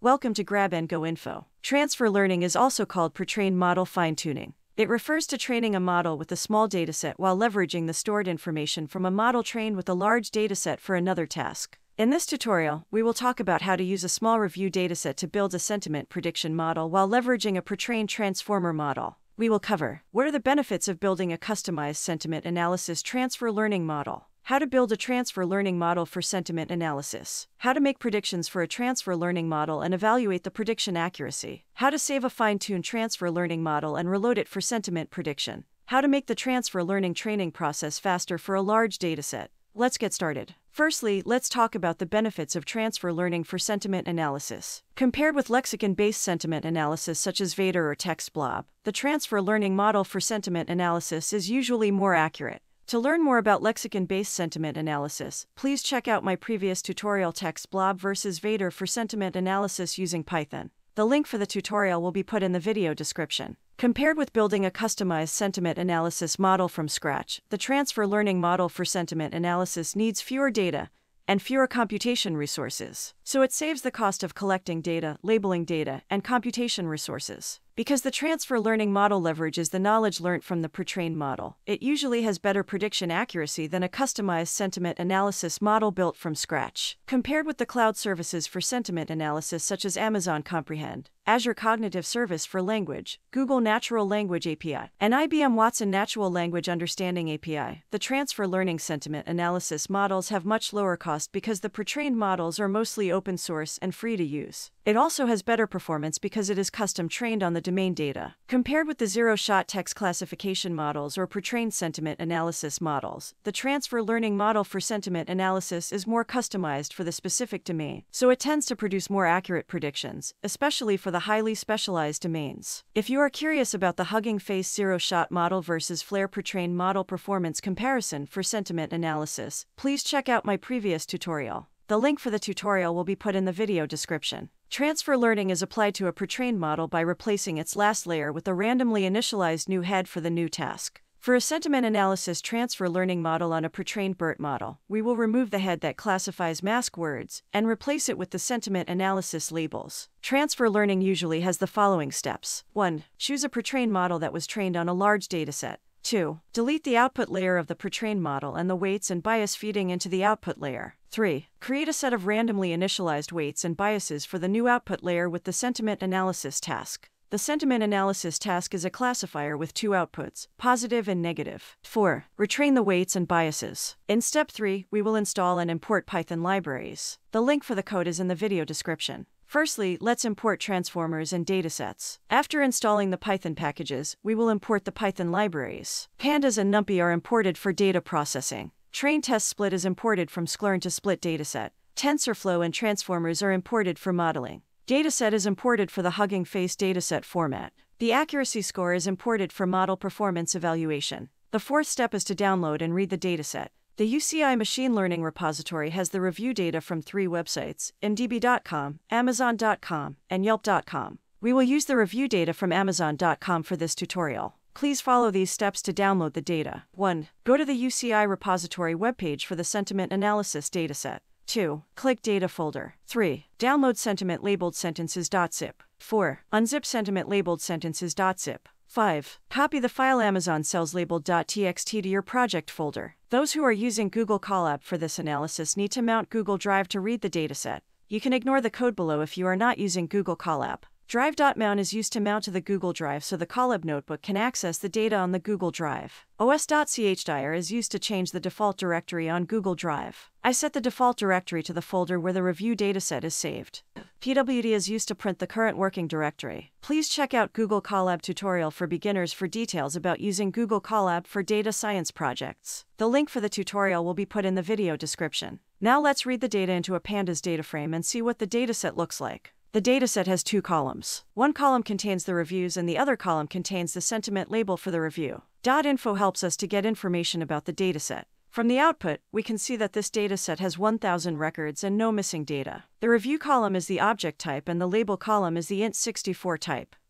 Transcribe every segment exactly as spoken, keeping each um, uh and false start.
Welcome to Grab and Go Info. Transfer learning is also called pretrained model fine-tuning. It refers to training a model with a small dataset while leveraging the stored information from a model trained with a large dataset for another task. In this tutorial, we will talk about how to use a small review dataset to build a sentiment prediction model while leveraging a pretrained transformer model. We will cover what are the benefits of building a customized sentiment analysis transfer learning model, how to build a transfer learning model for sentiment analysis, how to make predictions for a transfer learning model and evaluate the prediction accuracy, how to save a fine-tuned transfer learning model and reload it for sentiment prediction, how to make the transfer learning training process faster for a large dataset. Let's get started. Firstly, let's talk about the benefits of transfer learning for sentiment analysis. Compared with lexicon-based sentiment analysis such as Vader or TextBlob, the transfer learning model for sentiment analysis is usually more accurate. To learn more about lexicon-based sentiment analysis, please check out my previous tutorial TextBlob versus Vader for sentiment analysis using Python. The link for the tutorial will be put in the video description. Compared with building a customized sentiment analysis model from scratch, the transfer learning model for sentiment analysis needs fewer data and fewer computation resources, so it saves the cost of collecting data, labeling data, and computation resources. Because the transfer learning model leverages the knowledge learnt from the pretrained model, it usually has better prediction accuracy than a customized sentiment analysis model built from scratch. Compared with the cloud services for sentiment analysis such as Amazon Comprehend, Azure Cognitive Service for Language, Google Natural Language A P I, and I B M Watson Natural Language Understanding A P I, the transfer learning sentiment analysis models have much lower cost because the pretrained models are mostly open source and free to use. It also has better performance because it is custom trained on the domain data. Compared with the zero-shot text classification models or pretrained sentiment analysis models, the transfer learning model for sentiment analysis is more customized for the specific domain, so it tends to produce more accurate predictions, especially for the highly specialized domains. If you are curious about the Hugging Face zero-shot model versus Flare pretrained model performance comparison for sentiment analysis, please check out my previous tutorial. The link for the tutorial will be put in the video description. Transfer learning is applied to a pretrained model by replacing its last layer with a randomly initialized new head for the new task. For a sentiment analysis transfer learning model on a pretrained BERT model, we will remove the head that classifies mask words and replace it with the sentiment analysis labels. Transfer learning usually has the following steps. one. Choose a pretrained model that was trained on a large dataset. two. Delete the output layer of the pretrained model and the weights and bias feeding into the output layer. three. Create a set of randomly initialized weights and biases for the new output layer with the sentiment analysis task. The sentiment analysis task is a classifier with two outputs, positive and negative. four. Retrain the weights and biases. In step three, we will install and import Python libraries. The link for the code is in the video description. Firstly, let's import transformers and datasets. After installing the Python packages, we will import the Python libraries. Pandas and NumPy are imported for data processing. Train test split is imported from sklearn to split dataset. Tensorflow and transformers are imported for modeling. Dataset is imported for the Hugging Face dataset format. The accuracy score is imported for model performance evaluation. The fourth step is to download and read the dataset. The U C I machine learning repository has the review data from three websites, M D B dot com, Amazon dot com, and Yelp dot com. We will use the review data from Amazon dot com for this tutorial. Please follow these steps to download the data. one. Go to the U C I repository webpage for the sentiment analysis dataset. two. Click Data folder. three. Download sentiment labeled sentences.zip. four. Unzip sentiment labeled sentences.zip. five. Copy the file Amazon sells labeled.txt to your project folder. Those who are using Google Colab for this analysis need to mount Google Drive to read the dataset. You can ignore the code below if you are not using Google Colab. Drive.mount is used to mount to the Google Drive so the Colab notebook can access the data on the Google Drive. os.chdire is used to change the default directory on Google Drive. I set the default directory to the folder where the review dataset is saved. pwd is used to print the current working directory. Please check out Google Colab tutorial for beginners for details about using Google Colab for data science projects. The link for the tutorial will be put in the video description. Now let's read the data into a Pandas data frame and see what the dataset looks like. The dataset has two columns. One column contains the reviews and the other column contains the sentiment label for the review. .info helps us to get information about the dataset. From the output, we can see that this dataset has one thousand records and no missing data. The review column is the object type and the label column is the int sixty-four type.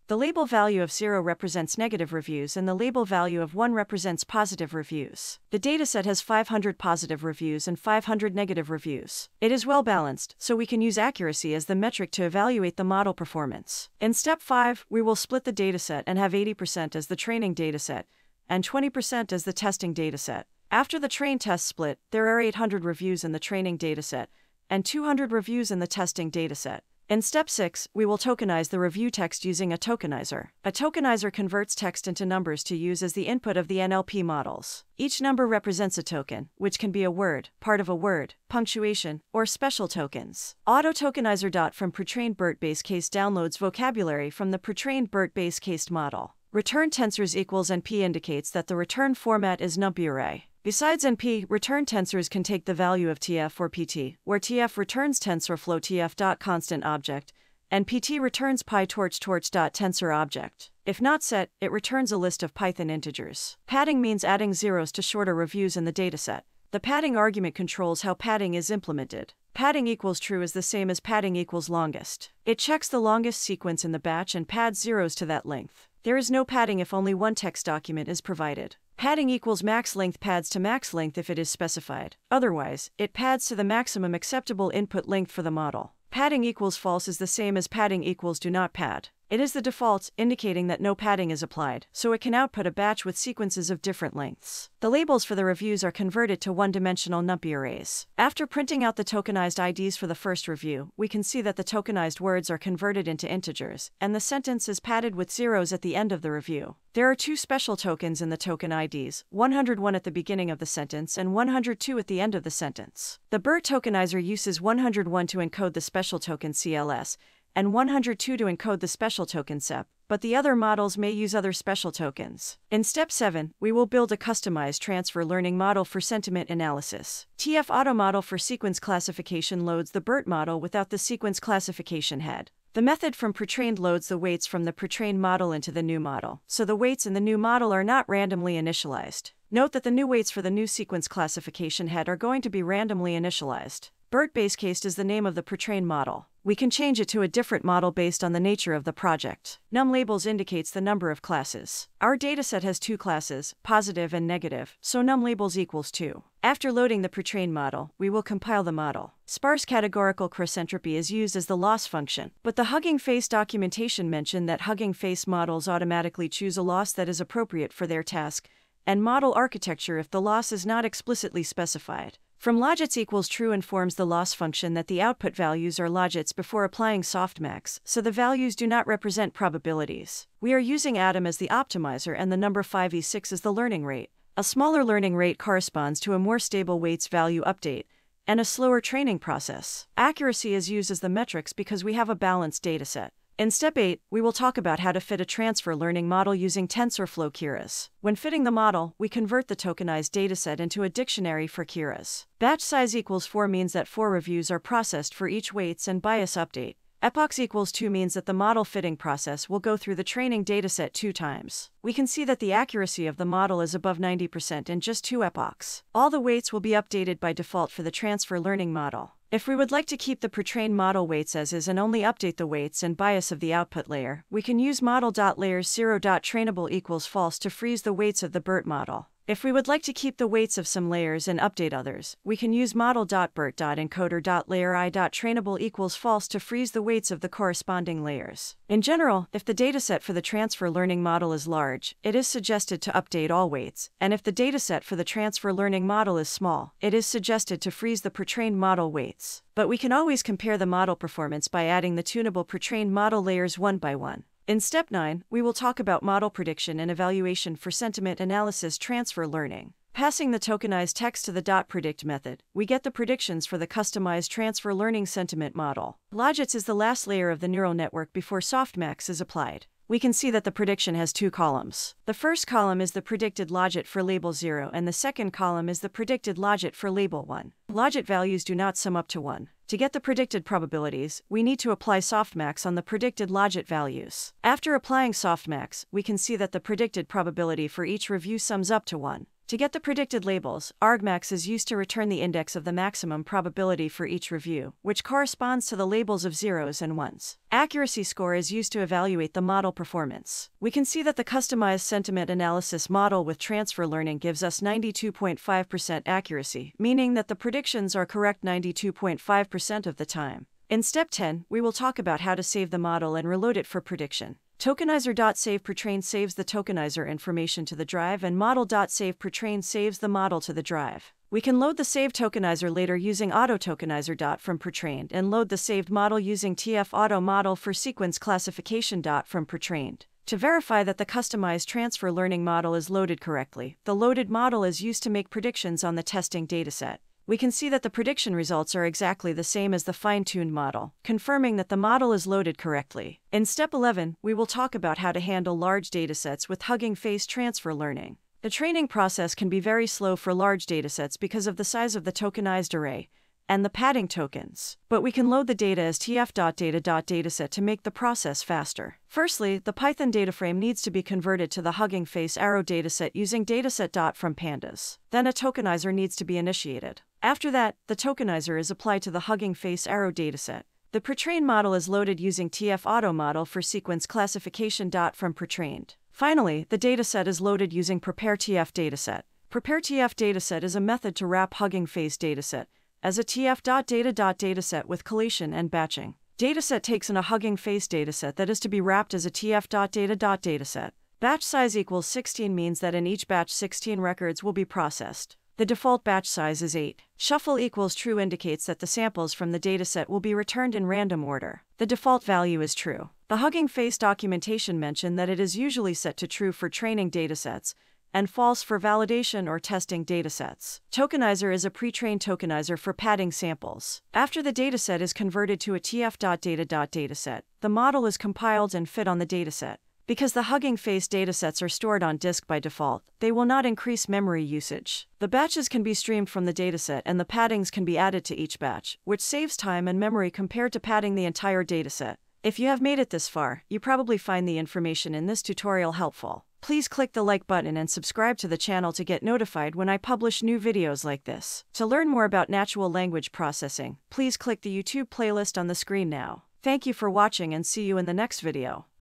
The label value of zero represents negative reviews and the label value of one represents positive reviews. The dataset has five hundred positive reviews and five hundred negative reviews. It is well balanced, so we can use accuracy as the metric to evaluate the model performance. In step five, we will split the dataset and have eighty percent as the training dataset and twenty percent as the testing dataset. After the train test split, there are eight hundred reviews in the training dataset and two hundred reviews in the testing dataset. In step six, we will tokenize the review text using a tokenizer. A tokenizer converts text into numbers to use as the input of the N L P models. Each number represents a token, which can be a word, part of a word, punctuation, or special tokens. Auto-tokenizer. From pretrained BERT base case downloads vocabulary from the pretrained BERT base case model. Return tensors equals N P indicates that the return format is numpy array. Besides N P, return tensors can take the value of T F or P T, where T F returns Tensorflow T F.constant object, and P T returns PyTorch Torch.tensor object. If not set, it returns a list of Python integers. Padding means adding zeros to shorter reviews in the dataset. The padding argument controls how padding is implemented. Padding equals true is the same as padding equals longest. It checks the longest sequence in the batch and pads zeros to that length. There is no padding if only one text document is provided. Padding equals max length pads to max length if it is specified. Otherwise, it pads to the maximum acceptable input length for the model. Padding equals false is the same as padding equals do not pad. It is the default, indicating that no padding is applied, so it can output a batch with sequences of different lengths. The labels for the reviews are converted to one-dimensional numpy arrays. After printing out the tokenized I Ds for the first review, we can see that the tokenized words are converted into integers, and the sentence is padded with zeros at the end of the review. There are two special tokens in the token I Ds, one hundred one at the beginning of the sentence and one hundred two at the end of the sentence. The BERT tokenizer uses one hundred one to encode the special token C L S, and one hundred two to encode the special token S E P, but the other models may use other special tokens. In step seven, we will build a customized transfer learning model for sentiment analysis. T F Auto Model for sequence classification loads the BERT model without the sequence classification head. The method from pretrained loads the weights from the pretrained model into the new model, so the weights in the new model are not randomly initialized. Note that the new weights for the new sequence classification head are going to be randomly initialized. BERT basecased is the name of the pretrained model. We can change it to a different model based on the nature of the project. Num labels indicates the number of classes. Our dataset has two classes, positive and negative, so num labels equals two. After loading the pretrained model, we will compile the model. Sparse categorical cross-entropy is used as the loss function, but the Hugging Face documentation mentioned that Hugging Face models automatically choose a loss that is appropriate for their task, and model architecture if the loss is not explicitly specified. From logits equals true informs the loss function that the output values are logits before applying softmax, so the values do not represent probabilities. We are using Atom as the optimizer and the number five E six as the learning rate. A smaller learning rate corresponds to a more stable weights value update, and a slower training process. Accuracy is used as the metrics because we have a balanced dataset. In step eight, we will talk about how to fit a transfer learning model using Tensorflow Keras. When fitting the model, we convert the tokenized dataset into a dictionary for Keras. Batch size equals four means that four reviews are processed for each weights and bias update. Epochs equals two means that the model fitting process will go through the training dataset two times. We can see that the accuracy of the model is above ninety percent in just two epochs. All the weights will be updated by default for the transfer learning model. If we would like to keep the pretrained model weights as is and only update the weights and bias of the output layer, we can use model.layers zero.trainable equals false to freeze the weights of the BERT model. If we would like to keep the weights of some layers and update others, we can use model.bert.encoder.layer.i.trainable equals false to freeze the weights of the corresponding layers. In general, if the dataset for the transfer learning model is large, it is suggested to update all weights, and if the dataset for the transfer learning model is small, it is suggested to freeze the pretrained model weights. But we can always compare the model performance by adding the tunable pretrained model layers one by one. In step nine, we will talk about model prediction and evaluation for sentiment analysis transfer learning. Passing the tokenized text to the .predict method, we get the predictions for the customized transfer learning sentiment model. Logits is the last layer of the neural network before softmax is applied. We can see that the prediction has two columns. The first column is the predicted logit for label zero and the second column is the predicted logit for label one. Logit values do not sum up to one. To get the predicted probabilities, we need to apply softmax on the predicted logit values. After applying softmax, we can see that the predicted probability for each review sums up to one. To get the predicted labels, argmax is used to return the index of the maximum probability for each review, which corresponds to the labels of zeros and ones. Accuracy score is used to evaluate the model performance. We can see that the customized sentiment analysis model with transfer learning gives us ninety-two point five percent accuracy, meaning that the predictions are correct ninety-two point five percent of the time. In step ten, we will talk about how to save the model and reload it for prediction. Tokenizer.save pretrained saves the tokenizer information to the drive, and model.save pretrained saves the model to the drive. We can load the saved tokenizer later using autotokenizer. From pretrained and load the saved model using tf-auto-model for sequence classification. From pretrained. To verify that the customized transfer learning model is loaded correctly, the loaded model is used to make predictions on the testing dataset. We can see that the prediction results are exactly the same as the fine-tuned model, confirming that the model is loaded correctly. In step eleven, we will talk about how to handle large datasets with Hugging Face transfer learning. The training process can be very slow for large datasets because of the size of the tokenized array and the padding tokens, but we can load the data as tf.data.dataset to make the process faster. Firstly, the Python data frame needs to be converted to the Hugging Face arrow dataset using dataset. From pandas. Then a tokenizer needs to be initiated. After that, the tokenizer is applied to the Hugging Face arrow dataset. The pretrained model is loaded using tf-auto-model for sequence classification. From pretrained. Finally, the dataset is loaded using preparetf dataset. Preparetf dataset is a method to wrap Hugging Face dataset as a tf.data.dataset with collation and batching. Dataset takes in a Hugging Face dataset that is to be wrapped as a tf.data.dataset. Batch size equals sixteen means that in each batch sixteen records will be processed. The default batch size is eight. Shuffle equals true indicates that the samples from the dataset will be returned in random order. The default value is true. The Hugging Face documentation mention that it is usually set to true for training datasets and false for validation or testing datasets. Tokenizer is a pre-trained tokenizer for padding samples. After the dataset is converted to a tf.data.dataset, the model is compiled and fit on the dataset. Because the Hugging Face datasets are stored on disk by default, they will not increase memory usage. The batches can be streamed from the dataset and the paddings can be added to each batch, which saves time and memory compared to padding the entire dataset. If you have made it this far, you probably find the information in this tutorial helpful. Please click the like button and subscribe to the channel to get notified when I publish new videos like this. To learn more about natural language processing, please click the YouTube playlist on the screen now. Thank you for watching and see you in the next video.